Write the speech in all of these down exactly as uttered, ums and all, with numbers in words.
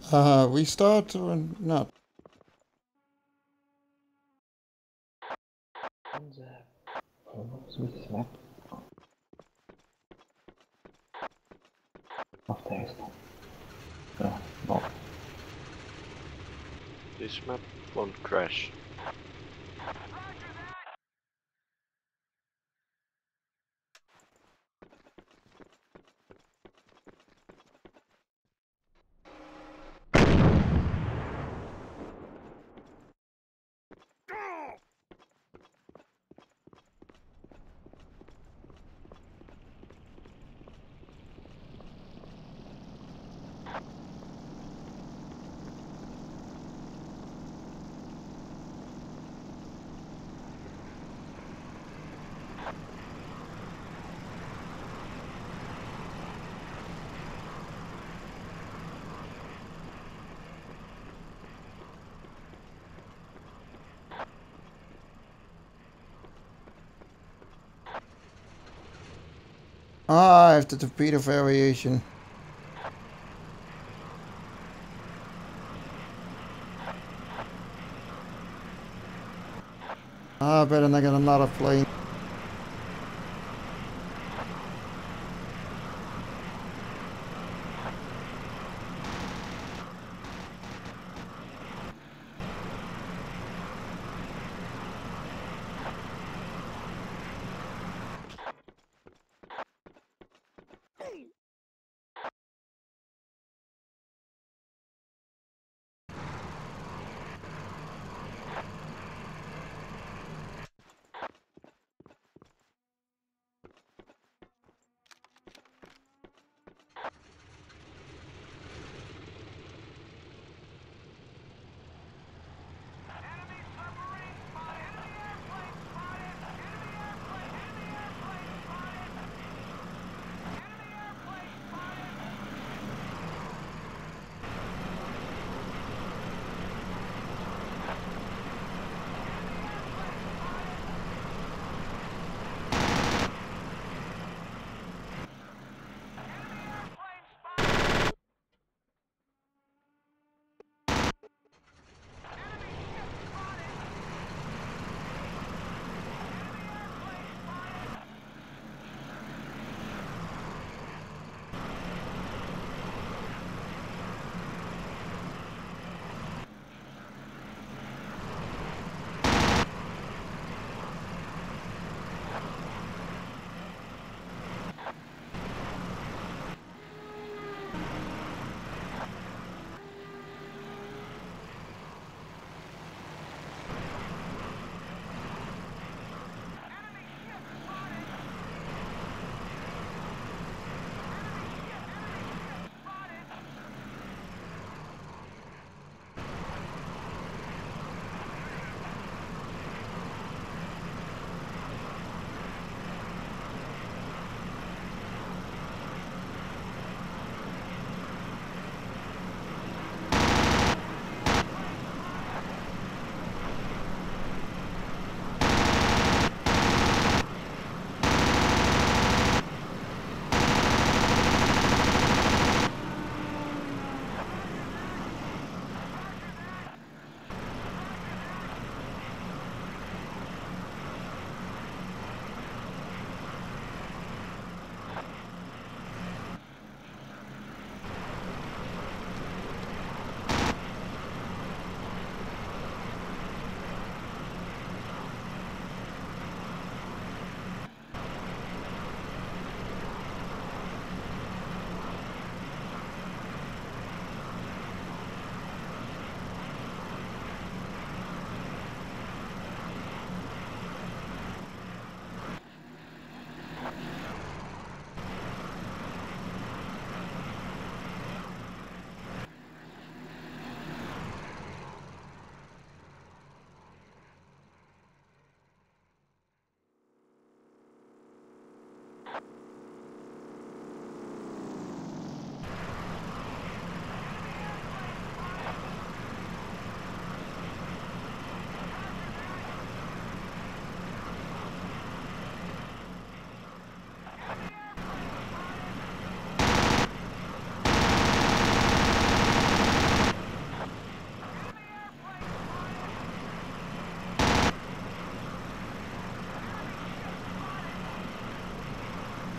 Uh, we start or not? On the problems with this map of text. No, no. This map won't crash. Ah, I have to defeat a variation. Ah, I better not get another plane.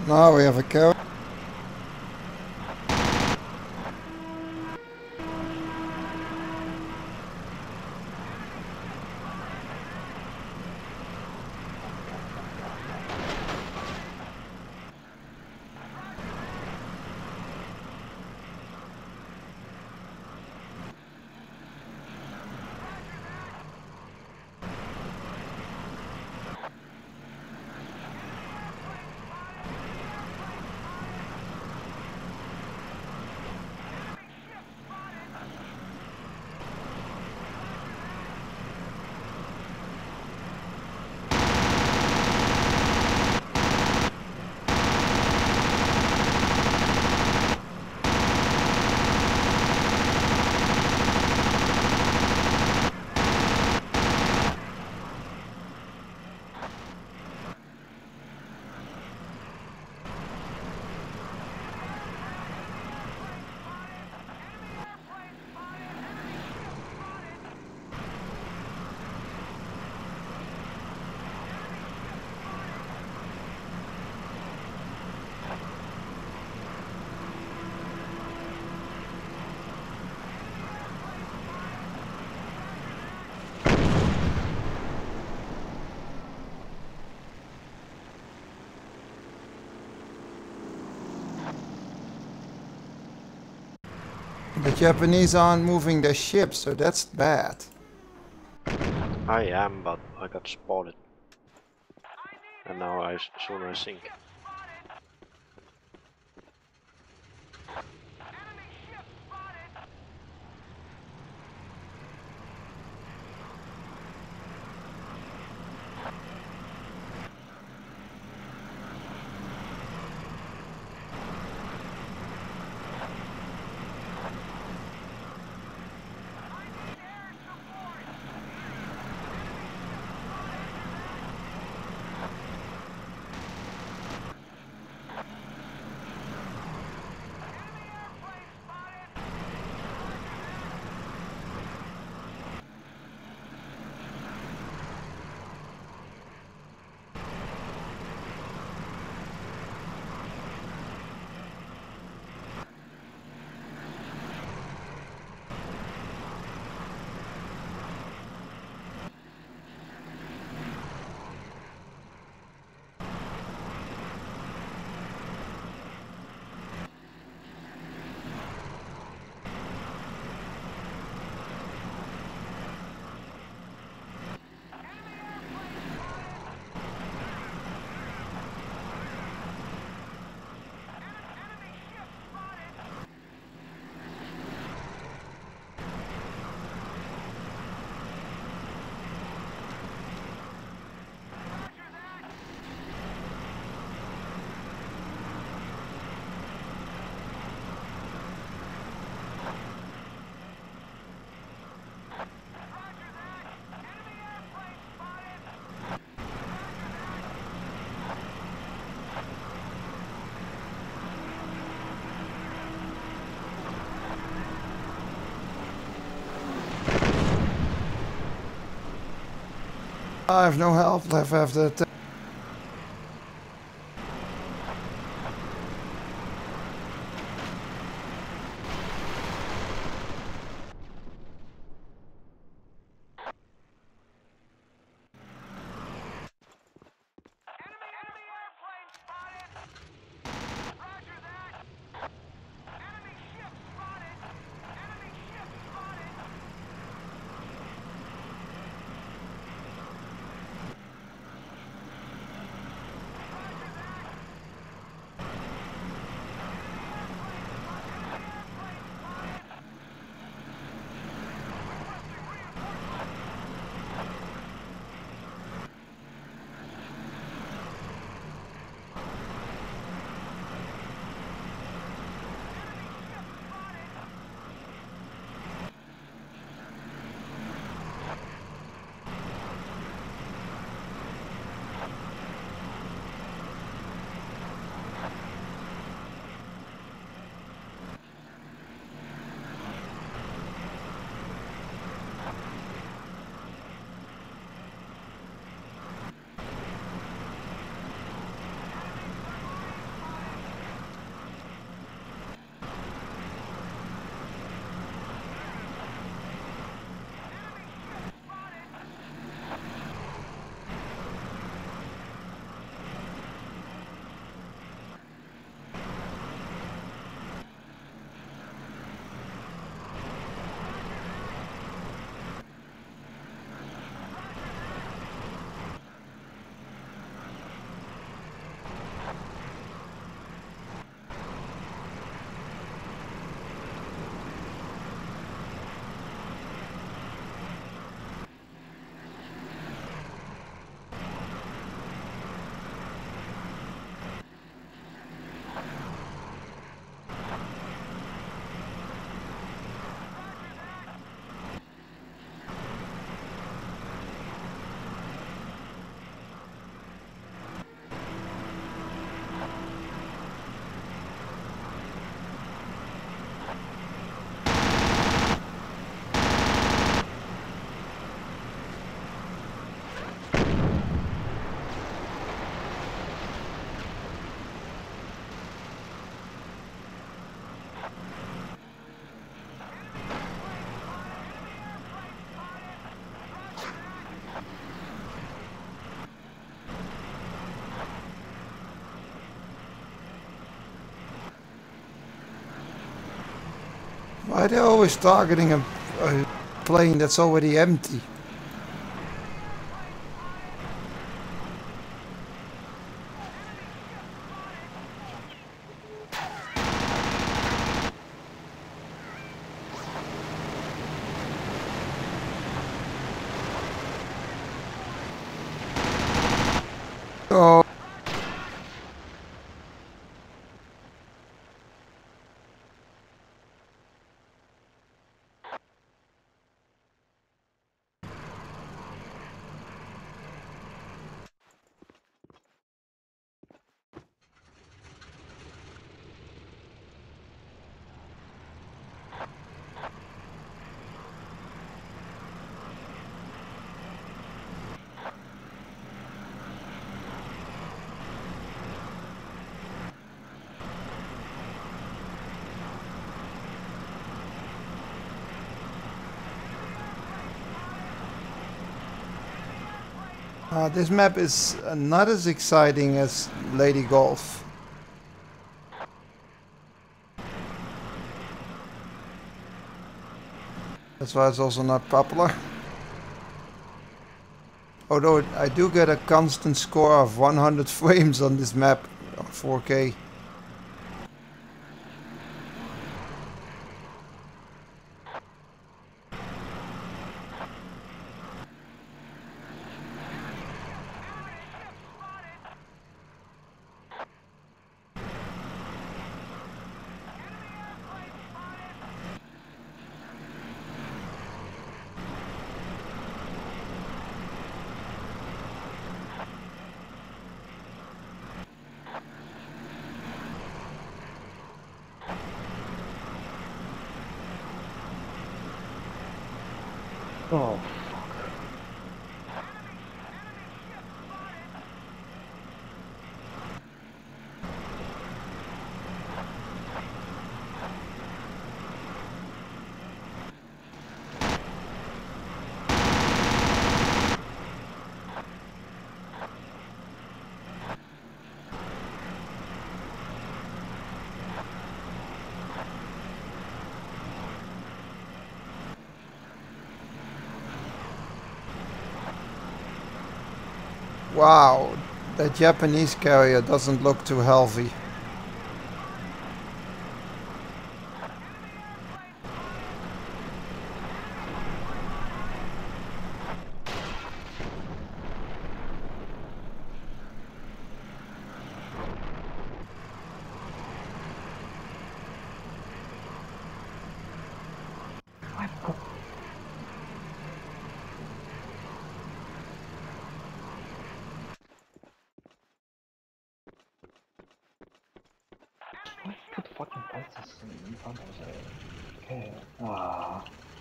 Now we have a carrier. The Japanese aren't moving their ships, so that's bad. I am, but I got spotted. And now I s- sooner sink. I have no health left after that. Why are they always targeting a, a plane that's already empty? Oh. Uh, this map is uh, not as exciting as Lady Golf. That's why it's also not popular. Although I do get a constant score of one hundred frames on this map on four K. Oh, Wow, that Japanese carrier doesn't look too healthy. why put fucking fences in front of the okay. Ah.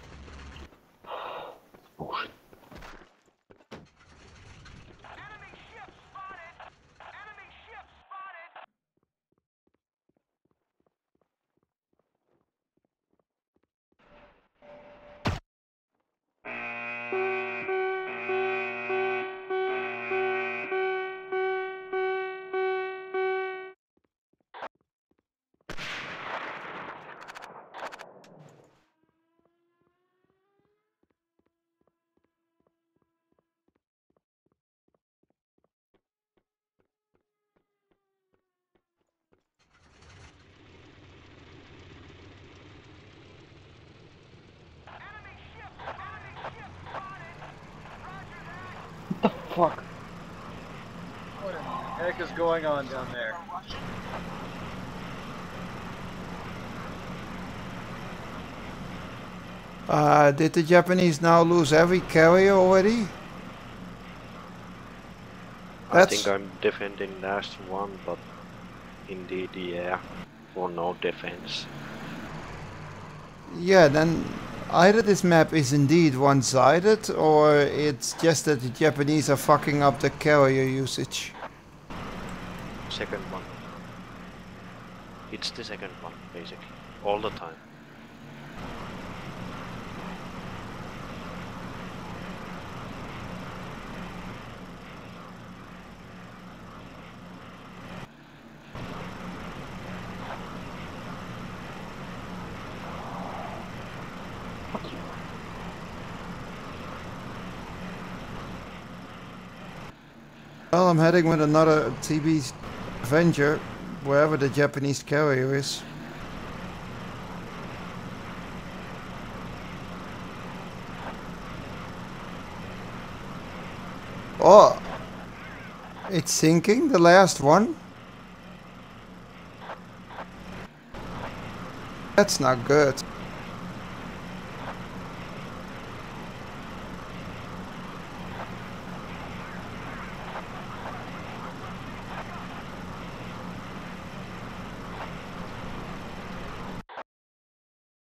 Bullshit. What the fuck? What in the heck is going on down there? Uh, did the Japanese now lose every carrier already? I That's- think I'm defending last one, but indeed, yeah, for no defense. Yeah, then either this map is indeed one-sided, or it's just that the Japanese are fucking up the carrier usage. Second one. It's the second one, basically, all the time. Well, I'm heading with another T B Avenger, wherever the Japanese carrier is. Oh! It's sinking, the last one? That's not good.